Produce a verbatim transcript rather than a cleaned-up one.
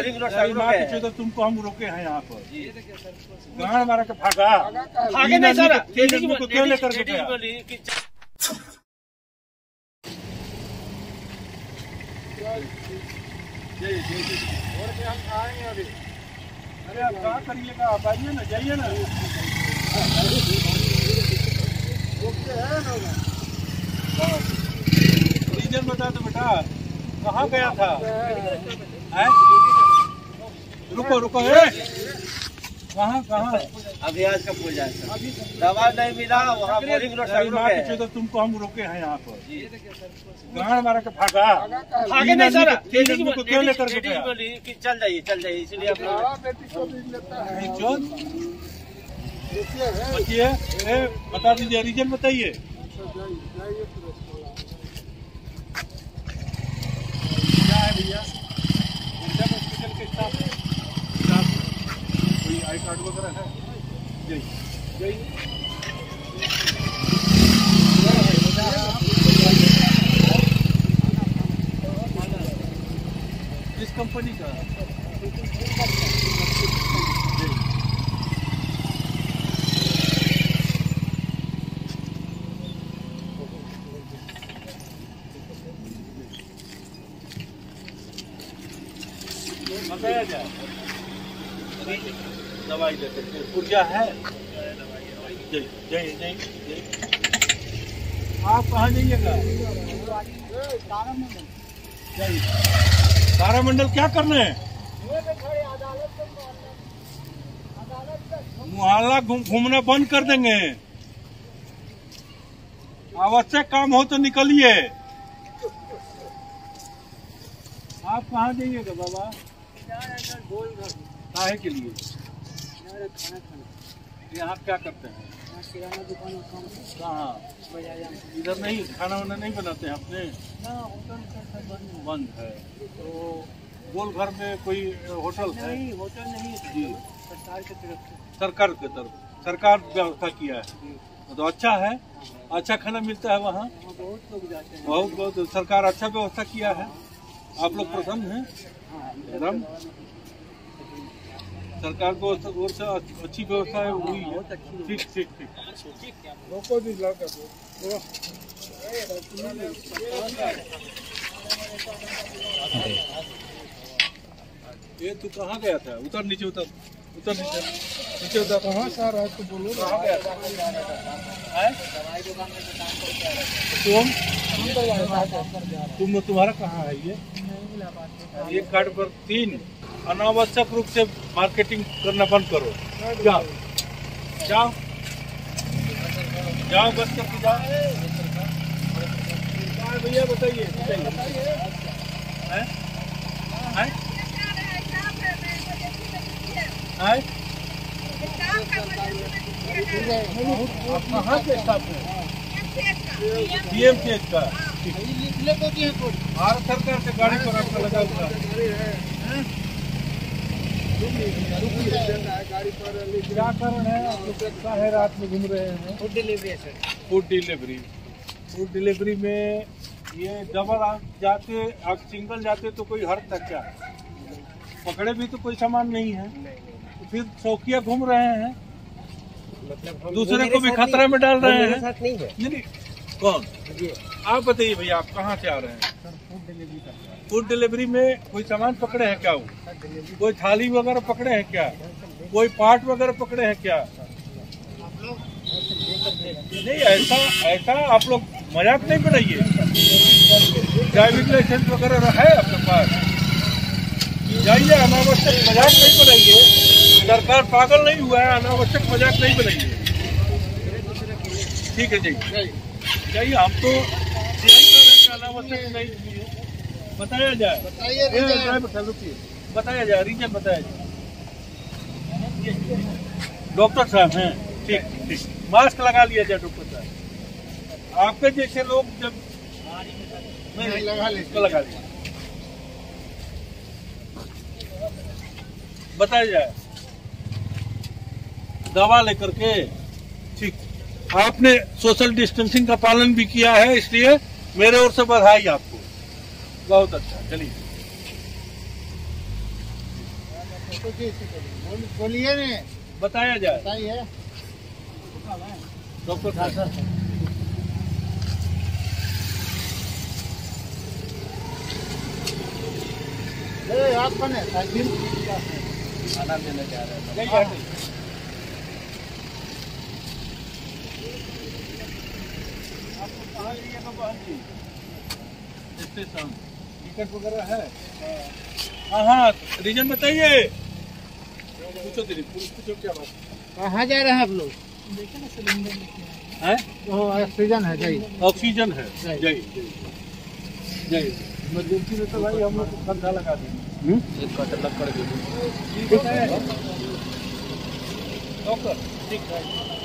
तो तुमको हम रोके हैं यहाँ पर गाड़ मारा के भागा आगे नहीं सर को क्यों लेकर के गया? हम आएंगे अभी। अरे आप क्या करिएगा, आप आइए ना, जाइए ना। रीजन बता दो बेटा, कहाँ गया था? है? रुको रुको, कहाँ कहाँ? अभी आज का पूजा है, दवा नहीं मिला वहाँ बोरिंग रोड साइड तो तुमको हम रोके हैं यहाँ पर गाड़ मारा के भागा आगे नहीं सर को क्यों लेकर के गया? कि चल जाइए चल जाइए इसलिए आप बचिए, बता दीजिए, रीजन बताइए। क्या है भैया? हॉस्पिटल के स्टाफ स्टाफ कोई आई कार्ड वगैरह है? जय जय किस कंपनी का? बताया जाए, दवाई देते ऊर्जा है। जय जय जय जय। आप कहाँ जाइएगा? तारामंडल क्या करना है? मुहल्ला घूमना बंद कर देंगे। आवश्यक काम हो तो निकलिए। आप कहाँ जाइएगा बाबा? काहे के लिए? यहाँ क्या करते हैं? कहाँ? इधर नहीं, खाना वाना नहीं बनाते हैं अपने? बंद है। तो गोल घर में कोई होटल है? नहीं, होटल नहीं जी, सरकार की तरफ से। सरकार की तरफ सरकार व्यवस्था किया है तो अच्छा है। अच्छा खाना मिलता है वहाँ, बहुत लोग जाते हैं। बहुत बहुत सरकार अच्छा व्यवस्था किया है। आप लोग प्रसन्न हैं? राम सरकार को ओर से अच्छी व्यवस्था है, हुई है। ठीक ठीक ठीक। ये तू कहाँ गया था? उतर नीचे, उतर उतर नीचे नीचे उतर। कहाँ से आ रहा है तो बोलो। कहाँ गया था? तुम तुम तुम्हारा कहाँ है? ये एक कार्ड पर तीन। अनावश्यक रूप से मार्केटिंग करना बंद करो। जाओ जाओ जाओ, बस करके जाओ। भैया बताइए आप कहाँ के स्टाफ हैं? डी एम सी एच का। भारत सरकार से गाड़ी पर आपका लगा हुआ क्या कारण है? आप लोग है रात में घूम रहे हैं? फूड डिलीवरी है sir. Food delivery food delivery में ये डबल जाते, आप सिंगल जाते तो कोई हर्ट तक क्या पकड़े भी तो कोई सामान नहीं है, तो फिर शौकिया घूम रहे हैं, मतलब दूसरे को भी खतरा में डाल रहे हैं। साथ नहीं है। नहीं कौन? आप बताइए भैया, आप कहाँ से आ रहे हैं? फूड डिलीवरी का। फूड डिलीवरी में कोई सामान पकड़े हैं क्या? वो कोई थाली वगैरह पकड़े हैं क्या? कोई पार्ट वगैरह पकड़े हैं क्या? नहीं, ऐसा ऐसा आप लोग मजाक नहीं बनाइए। ड्राइविंग लाइसेंस वगैरह है आपके पास? जाइए, अनावश्यक मजाक नहीं बनाइए। सरकार पागल नहीं हुआ है, अनावश्यक मजाक नहीं बनाइए। ठीक है जी, जाइए। हम तो अनावश्यक नहीं बताया जाए। बताया जाए, रीजन बताया जाए। डॉक्टर साहब हैं? ठीक ठीक, मास्क लगा लिया जाए डॉक्टर साहब। आपके जैसे लोग जब नहीं लगा ले लगा लिया, बताया जाए। दवा लेकर के, ठीक। आपने सोशल डिस्टेंसिंग का पालन भी किया है, इसलिए मेरे ओर से बधाई आपको। बहुत अच्छा, चलिए। बोलिए ने बताया जाए। बताइए डॉक्टर साहब ए आप कौन है साइकिल खाना देने जा रहे हैं। नहीं जाते। आपको कहाँ लीजिएगा बहन जी? स्टेशन टिकट वगैरह है? हाँ हाँ रीजन बताइए। पूछो दिलीप पूछो क्या बात कहाँ जा रहे हैं आप लोग? है? वो ऑक्सीजन है जय ऑक्सीजन है। जय जय जय इमरजेंसी में तो भाई हम लोग को खर्चा लगा देंगे। एक कट लग कर ठीक है डॉक्टर ठीक है।